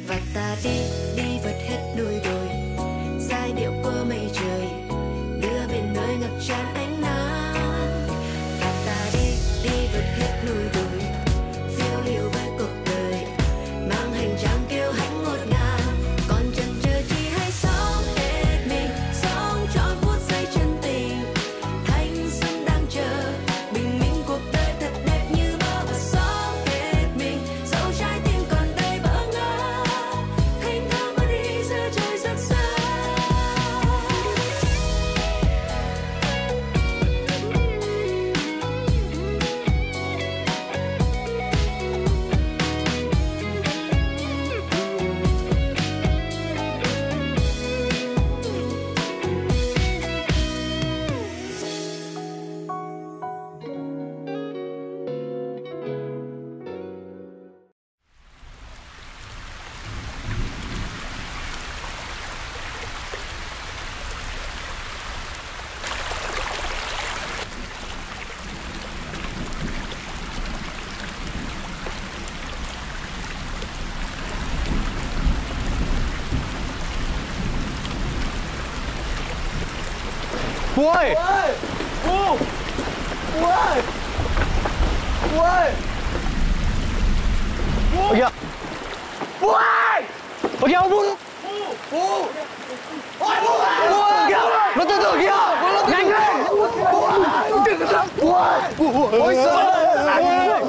Và ta đi, đi vượt hết núi đồi, giai điệu của mây trời đưa về nơi ngập tràn ánh nắng. Và ta đi, đi vượt hết núi đồi, phiêu lưu với cuộc đời, mang hành trang kiêu hãnh ngột ngạt. Còn chần chừ chi hãy sống hết mình, sống trọn phút giây chân tình. Thanh xuân đang chờ, bình minh cuộc đời thật đẹp như mơ. Và sống hết mình, dẫu trái tim còn đầy bỡ ngỡ, thênh thang bước đi giữa trời rất xa. Bố ơi! Bố! Bố ơi! Bố ơi! Bố kìa! Bố ơi! Bố kìa, bố! Bố! Ôi, bố ơi! Bố ơi! Kìa! Nó từ từ kìa! Nhanh lên! Bố ơi! Đừng có bố ơi! Ôi giời!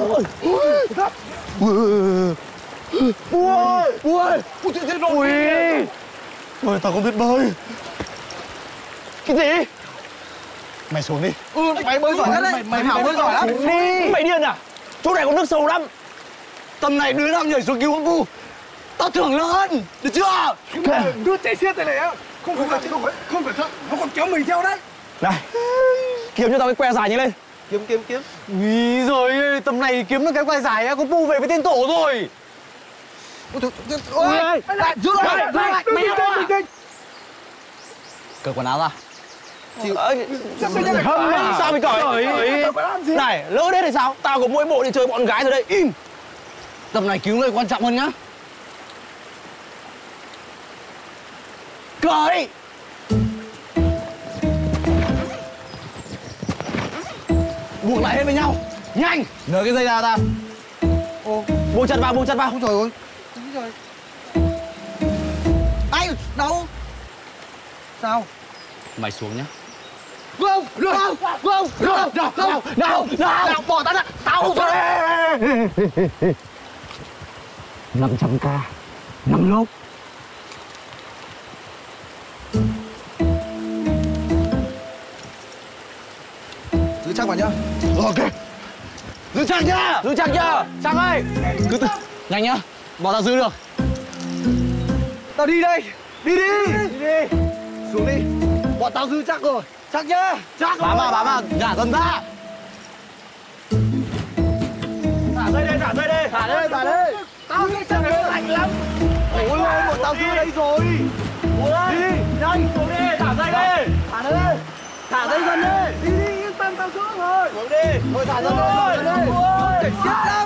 Bố ơi! Bố ơi! Ôi trời ơi! Ôi! Ôi, tao không biết bơi. Cái gì? Mày xuống đi. Mày bơi giỏi lắm đấy. Mày bơi giỏi lắm. Đi. Mày điên à? Chỗ này có nước sâu lắm. Tầm này đứa nào nhảy xuống cứu ông cu, tao thưởng lớn. Được chưa? Đứa trẻ xiết này á, không cẩn thận, nó còn kéo mình theo đấy. Này, kiếm cho tao cái que dài nhanh lên. Kiếm. Ý rồi, tầm này kiếm được cái que dài á, có bu về với tên tổ rồi. Ôi, lại giữ lại. Mày cởi quần áo ra. Sao mày cởi? Này, lỡ đấy thì sao? Tao có mỗi bộ đi chơi bọn gái rồi đây. Im. Tầm này cứu người quan trọng hơn nhá. Cởi. Buộc lại hết với nhau. Nhanh. Nới cái dây ra ta. Buộc chặt vào. Ôi trời ơi. Rồi. Ai đâu? Sao? Mày xuống nhá. Không, nào, bỏ tao ra, tao không thôi. 500k, 5 lốc. Giữ chắc vào nhá. Ok. Giữ chắc nhá. Chắc ơi. Cứ từ, nhanh nhá. Bọn tao giữ được. Tao đi đây. Đi. Xuống đi. Bọn tao giữ chắc rồi. Chắc nhá. Chắc rồi. Bám vào, nhả dần ra. Thả dây đây. Thả đây. Tao nghĩ chắc này lạnh lắm. Ôi ôi, bọn tao giữ đây rồi. Đi, nhanh. Xuống đi, thả dây đi. Thả dây dần đi. Đi, yên tâm, tao giữ rồi. Xuống đi. Thôi thả dần đi. Để siết lắm.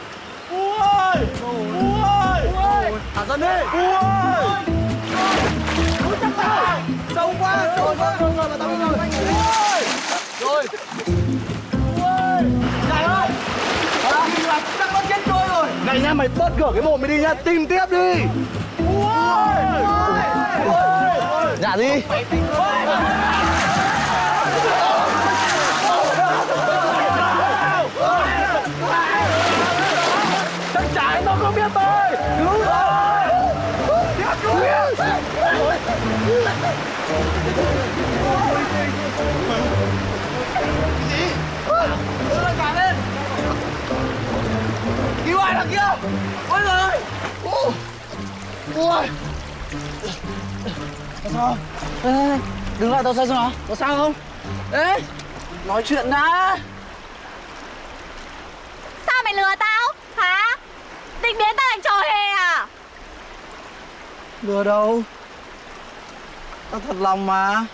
Thả dần đi. Chắc tao. Sâu quá. Rồi, mà tao đi rồi. Rồi. Này ơi. Chắc nó chết trôi rồi. Này nha, mày bớt cửa cái mồm mày đi nha. Tìm tiếp đi. Nhả đi. Chắc chắn nó không biết bơi. Cứu rồi. Cứu biết. Gì? Đưa lên cả lên. Cứu ai đằng kia? Ôi giời ơi. Ôi. Sao? Ê, đứng lại, tao xem nào. Có sao không? Ê, nói chuyện đã. Sao mày lừa tao? Hả? Định biến tao thành trò hề à? Lừa đâu? Tao thật lòng mà.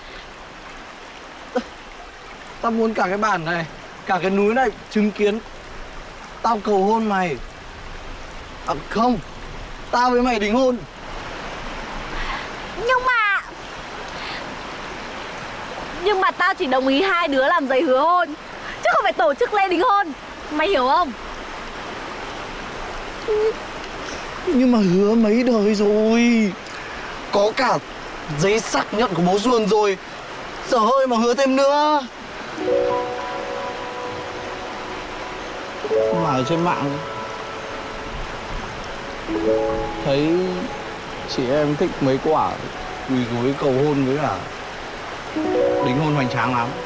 Tao muốn cả cái bản này, cả cái núi này chứng kiến tao cầu hôn mày. À không, Tao với mày đính hôn. Nhưng mà tao chỉ đồng ý hai đứa làm giấy hứa hôn, chứ không phải tổ chức lễ đính hôn. Mày hiểu không? Nhưng mà hứa mấy đời rồi. Có cả giấy xác nhận của bố Duồn rồi. Dở hơi mà hứa thêm nữa. Mà ở trên mạng thấy chị em thích mấy quả quỳ gối cầu hôn với cả đính hôn hoành tráng lắm.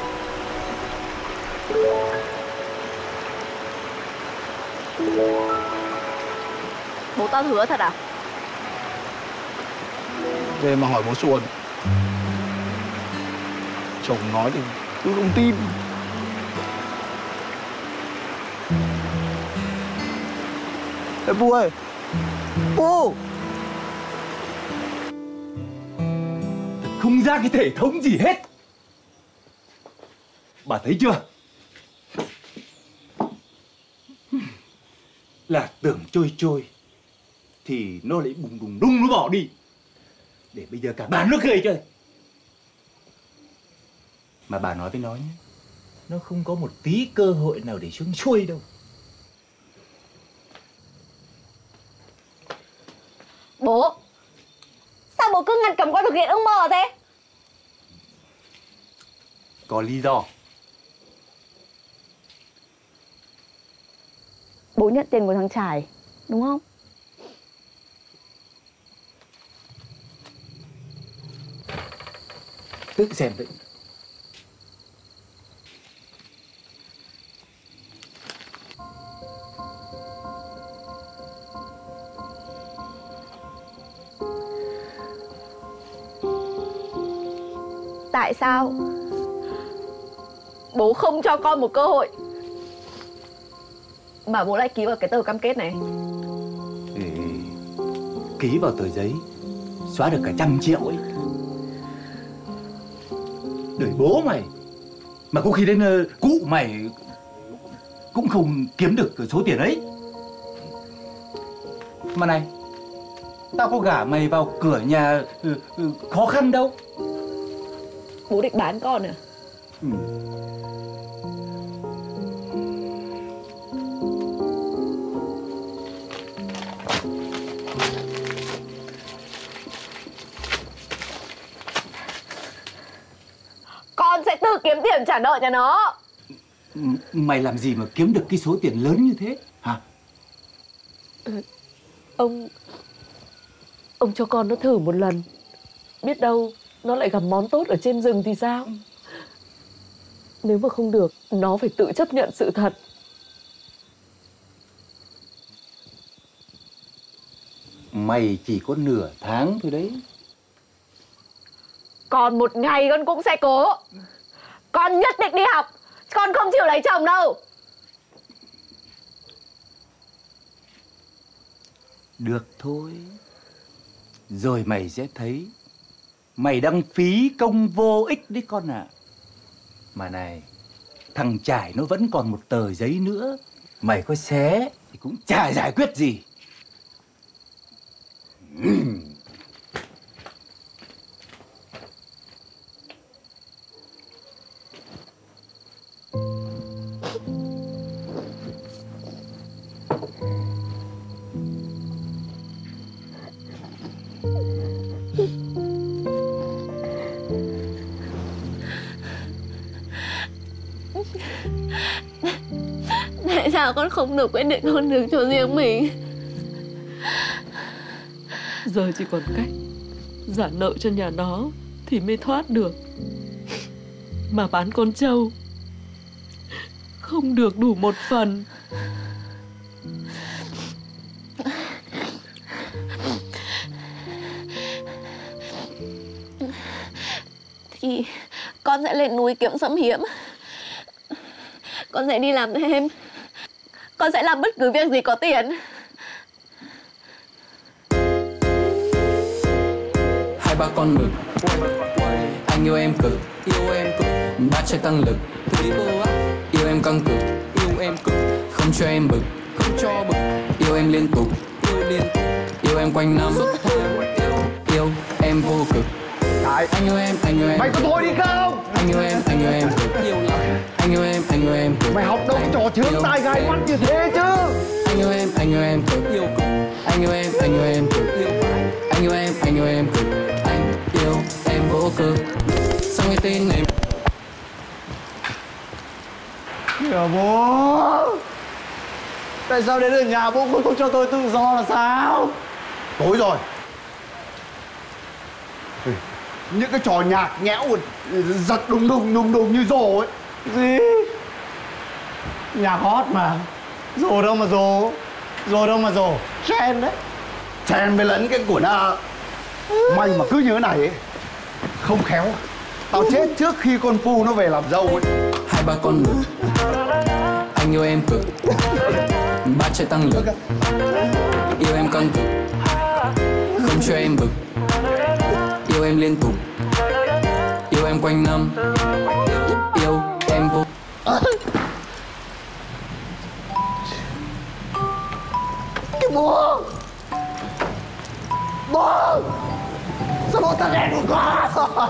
Bố tao hứa thật à? Về mà hỏi bố Xuân. Chồng nói thì cứ không tin. Ê Bu ơi! Bu! Không ra cái thể thống gì hết. Bà thấy chưa? Là tưởng trôi trôi thì nó lại bùng đùng đung nó bỏ đi. Để bây giờ cả bàn nó cười chơi. Mà bà nói với nó nhé, nó không có một tí cơ hội nào để xuống xuôi đâu. Bố, sao bố cứ ngăn cấm con thực hiện ước mơ thế? Có lý do. Bố nhận tiền của thằng Trải, đúng không? Tự xem vậy. Tại sao bố không cho con một cơ hội mà bố lại ký vào cái tờ cam kết này? Để ký vào tờ giấy xóa được cả 100 triệu ấy. Đời bố mày mà có khi đến cụ mày cũng không kiếm được số tiền ấy. Mà này, tao có gả mày vào cửa nhà khó khăn đâu. Bố định bán con à? Ừ. Con sẽ tự kiếm tiền trả nợ nhà nó. Mày làm gì mà kiếm được cái số tiền lớn như thế hả? Ông cho con nó thử một lần. Biết đâu nó lại gặp món tốt ở trên rừng thì sao? Nếu mà không được, nó phải tự chấp nhận sự thật. Mày chỉ có nửa tháng thôi đấy. Còn một ngày con cũng sẽ cố. Con nhất định đi học. Con không chịu lấy chồng đâu. Được thôi. Rồi mày sẽ thấy mày đang phí công vô ích đấy con ạ. Mà này, thằng Trải nó vẫn còn một tờ giấy nữa. Mày có xé thì cũng chả giải quyết gì. Tại sao con không được quyết định con đường cho riêng mình? Giờ chỉ còn cách trả nợ cho nhà nó thì mới thoát được. Mà bán con trâu không được đủ một phần. Thì con sẽ lên núi kiếm sâm hiếm. Con sẽ đi làm thêm. Con sẽ làm bất cứ việc gì có tiền. Hai ba con mực, anh yêu em cực, ba trái tăng lực, yêu em căng cực, không cho em bực, yêu em liên tục, yêu em quanh năm. Yêu em vô cực. Anh yêu em, anh yêu em. Mày có thôi đi không? Anh yêu em, anh yêu em cực. Anh yêu em, anh yêu em cực. Mày học đâu trò chướng tai gai mắt như thế chứ? Anh yêu em cực. Anh yêu em, anh yêu em cực. Anh yêu em, anh yêu em cực. Anh yêu em vô cực. Sao nghe tin này? Kìa bố, tại sao đến ở nhà bố không cho tôi tự do là sao? Tối rồi. Những cái trò nhạc nhẽo giật đùng đùng như rồ ấy. Gì? Nhạc hot mà. Rồ đâu mà rồ. Rồ đâu mà rồ. Trend đấy. Trend với lẫn cái của nó. Mày mà cứ như thế này ấy, không khéo tao chết trước khi con Phu nó về làm dâu ấy. 2-3 con mực. Anh yêu em cực. 3 trái tăng lực. Yêu em căng cực. Không cho em bực. Yêu em liên tục. Yêu em quanh năm. Yêu em vô. Cái bố. Bố. Sao bố tắt đèn của con?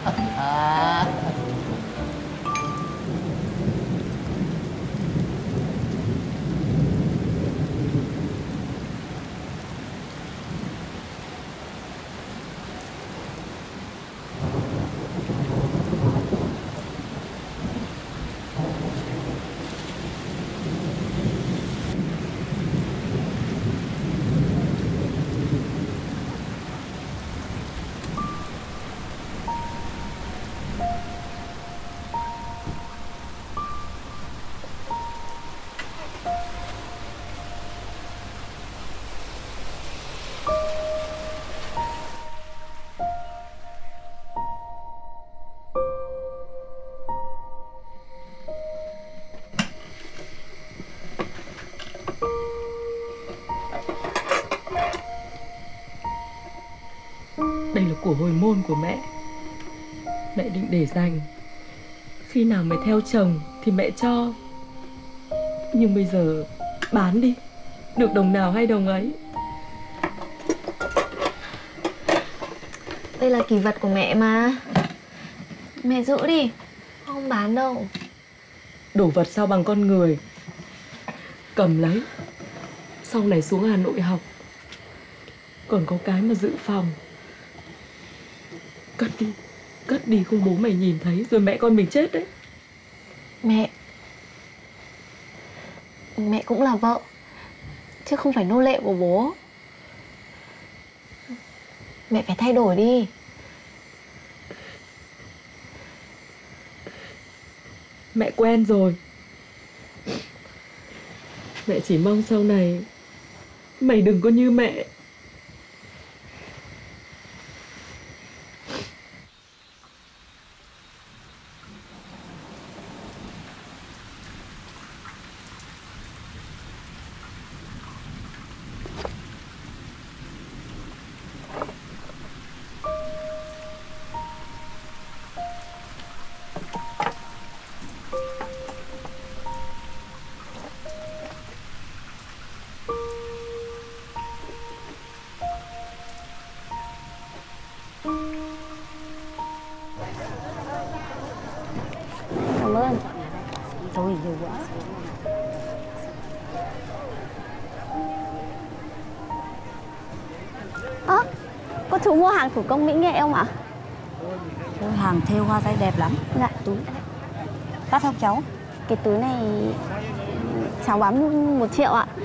Đây là của hồi môn của mẹ. Mẹ định để dành. Khi nào mày theo chồng thì mẹ cho. Nhưng bây giờ bán đi. Được đồng nào hay đồng ấy. Đây là kỷ vật của mẹ mà. Mẹ giữ đi. Không bán đâu. Đồ vật sao bằng con người. Cầm lấy. Sau này xuống Hà Nội học. Còn có cái mà dự phòng. Cất đi. Cất đi không bố mày nhìn thấy rồi mẹ con mình chết đấy. Mẹ cũng là vợ, chứ không phải nô lệ của bố. Mẹ phải thay đổi đi. Mẹ quen rồi. Mẹ chỉ mong sau này mày đừng có như mẹ. Cảm ơn. Thôi nhiều quá. Có chú mua hàng thủ công mỹ nghệ không ạ? Hàng thêu hoa dây đẹp lắm. Dạ. Túi đắt không cháu? Cái túi này cháu bán 1 triệu ạ.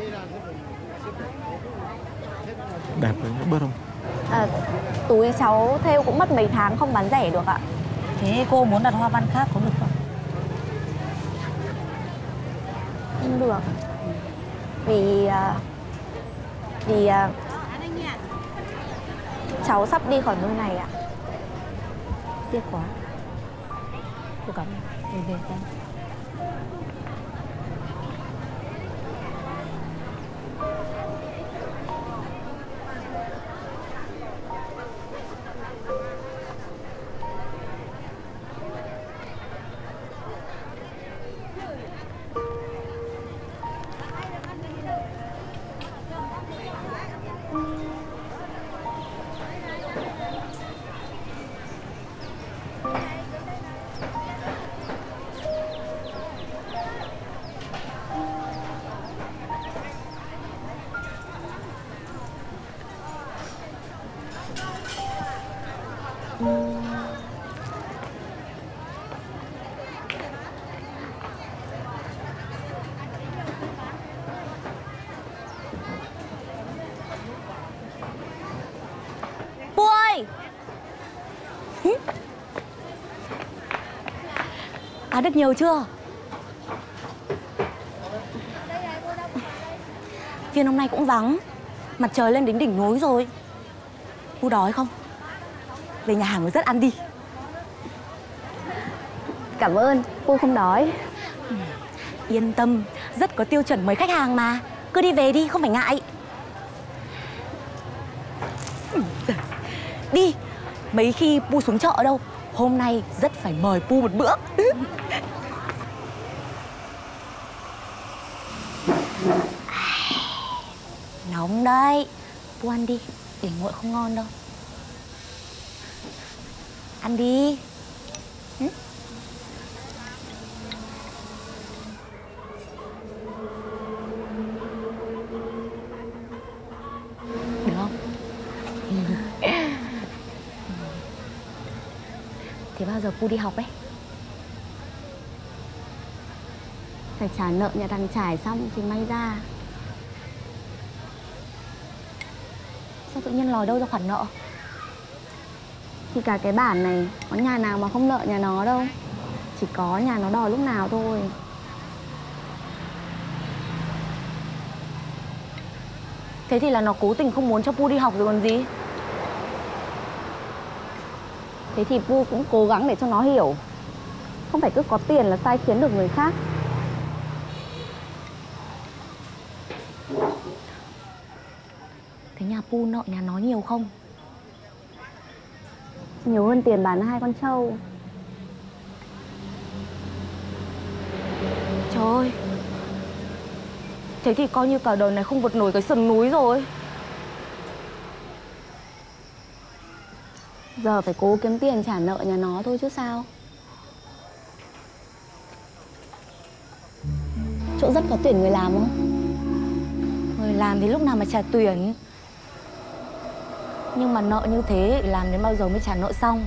Đẹp đấy, bớt không? Túi cháu thêu cũng mất mấy tháng không bán rẻ được ạ. Thế cô muốn đặt hoa văn khác có được không? Không được. Vì cháu sắp đi khỏi nơi này ạ. Tiếc quá. Cô cảm ơn. Về con. Ăn được nhiều chưa? Phiên hôm nay cũng vắng. Mặt trời lên đến đỉnh núi rồi. Pu đói không? Về nhà hàng mới rất ăn đi. Cảm ơn, Pu không đói. Yên tâm, rất có tiêu chuẩn mấy khách hàng mà. Cứ đi về đi, không phải ngại. Đi, mấy khi Pu xuống chợ đâu, hôm nay rất phải mời Pu một bữa. Nóng đấy. Pu ăn đi, để nguội không ngon đâu. Ăn đi. Được không? Thế bao giờ Pu đi học ấy? Phải trả nợ nhà thằng Trải xong thì may ra. Sao tự nhiên lòi đâu ra khoản nợ? Thì cả cái bản này có nhà nào mà không nợ nhà nó đâu. Chỉ có nhà nó đòi lúc nào thôi. Thế thì là nó cố tình không muốn cho Pu đi học rồi còn gì. Thế thì Pu cũng cố gắng để cho nó hiểu. Không phải cứ có tiền là sai khiến được người khác. Thế nhà Pu nợ nhà nó nhiều không? Nhiều hơn tiền bán 2 con trâu. Trời ơi. Thế thì coi như cả đời này không vượt nổi cái sườn núi rồi. Giờ phải cố kiếm tiền trả nợ nhà nó thôi chứ sao. Chỗ rất có tuyển người làm không? Người làm thì lúc nào mà trả tuyển. Nhưng mà nợ như thế làm đến bao giờ mới trả nợ xong?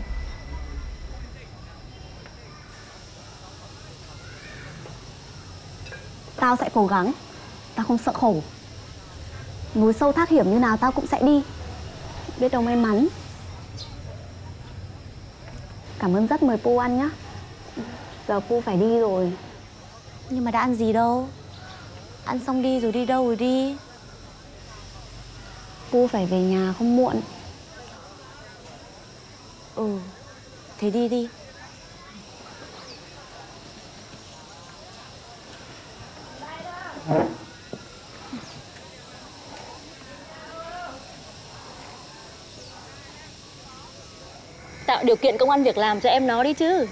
Tao sẽ cố gắng. Tao không sợ khổ. Núi sâu thác hiểm như nào tao cũng sẽ đi. Biết đâu may mắn. Cảm ơn rất, mời Pu ăn nhá. Giờ Pu phải đi rồi. Nhưng mà đã ăn gì đâu. Ăn xong đi rồi đi đâu rồi đi. Pu phải về nhà không muộn. Ừ, thế đi đi. Tạo điều kiện công ăn việc làm cho em nó đi chứ.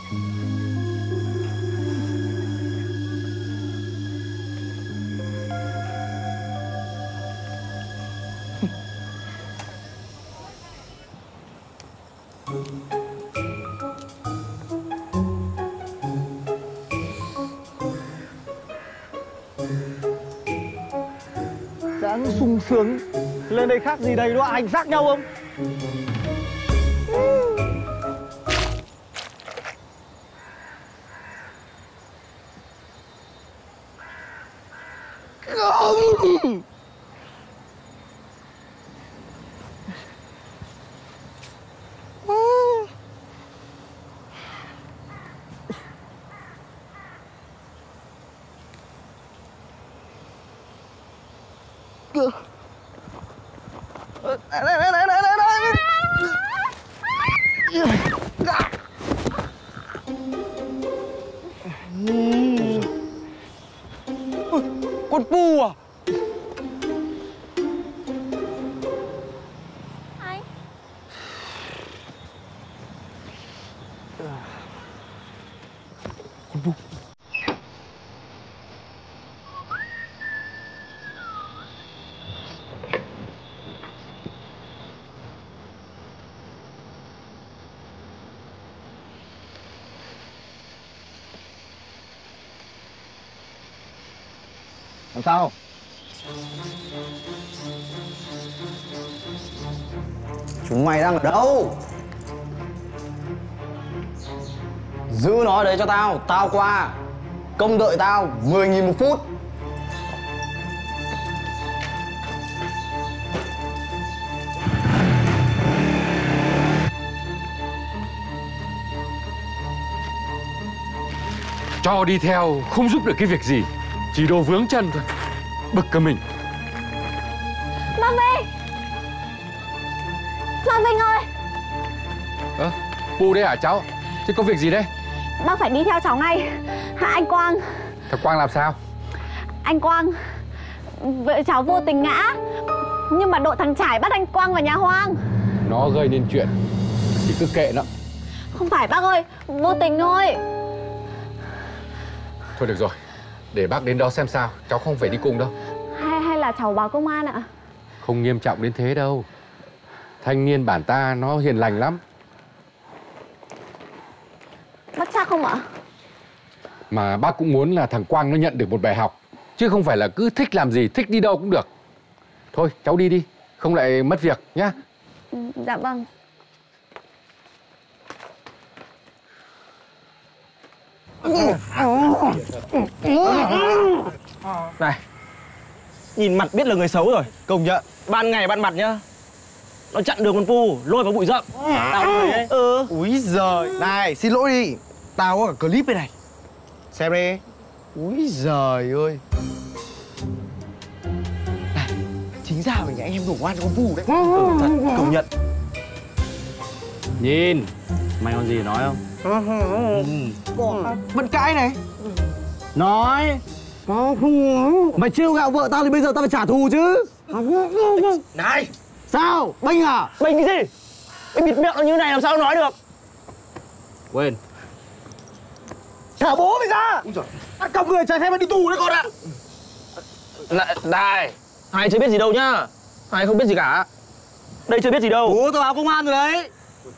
Dáng sung sướng lên đây khác gì đây, nó hành xác nhau không? Con Pu à? Anh. Con Pu. Làm sao? Chúng mày đang ở đâu? Giữ nó ở đấy cho tao, tao qua. Công đợi tao 10.000 một phút. Cho đi theo không giúp được cái việc gì, chỉ đồ vướng chân thôi. Bực cả mình. Mang Vinh! Mang Vinh ơi! Bu đấy hả cháu? Chứ có việc gì đấy? Bác phải đi theo cháu ngay. Anh Quang. Thằng Quang làm sao? Anh Quang, vợ cháu vô tình ngã, nhưng mà đội thằng Trải bắt anh Quang vào nhà hoang. Nó gây nên chuyện thì cứ kệ nó. Không phải bác ơi, vô tình thôi. Thôi được rồi, để bác đến đó xem sao. Cháu không phải đi cùng đâu. Hay là cháu báo công an ạ? Không nghiêm trọng đến thế đâu. Thanh niên bản ta nó hiền lành lắm. Bác chắc không ạ? Mà bác cũng muốn là thằng Quang nó nhận được một bài học, chứ không phải là cứ thích làm gì, thích đi đâu cũng được. Thôi cháu đi đi, không lại mất việc nhá. Dạ vâng. Này, nhìn mặt biết là người xấu rồi. Công nhận. Ban ngày ban mặt nhá, nó chặn đường con Pu, lôi vào bụi rậm. Tao thấy đấy. Úi giời. Này, xin lỗi đi. Tao có cả clip đây này. Xem đi. Úi giời ơi. Này, chính ra là nhà em đổ oan cho con Pu đấy. Thật, công nhận. Nhìn, mày còn gì để nói không? Vẫn cãi này. Nói. Mày trêu gạo vợ tao thì bây giờ tao phải trả thù chứ. Này, Sao? Bênh à? bênh cái gì? Cái bịt miệng như này làm sao nói được? Quên. Thả bố mày ra. Bắt cóc người trái phép đi tù đấy con ạ. Này, hai chưa biết gì đâu nhá. Hai không biết gì cả. Đây chưa biết gì đâu. Bố tao báo công an rồi đấy.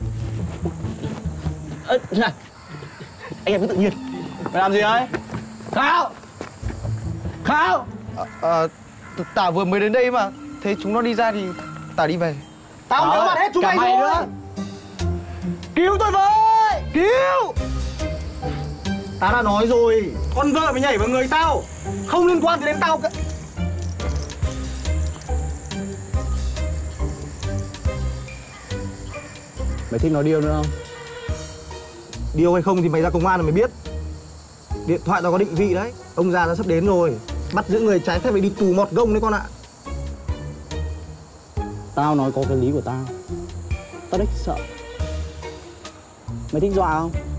Này, anh em cứ tự nhiên. Mày làm gì đấy? Khao! Khao! Tả vừa mới đến đây mà. Thế chúng nó đi ra thì Tả đi về. Tao nhớ mặt hết chúng mày rồi. Nữa. Cứu tôi với! Cứu! Tao đã nói rồi, con vợ mày nhảy vào người tao, không liên quan gì đến tao cả. Mày thích nói điêu nữa không? Điều hay không thì mày ra công an là mày biết. Điện thoại tao có định vị đấy. Ông già nó sắp đến rồi. Bắt giữ người trái phép phải đi tù mọt gông đấy con ạ. Tao nói có cái lý của tao. Tao đếch sợ. Mày thích dọa không?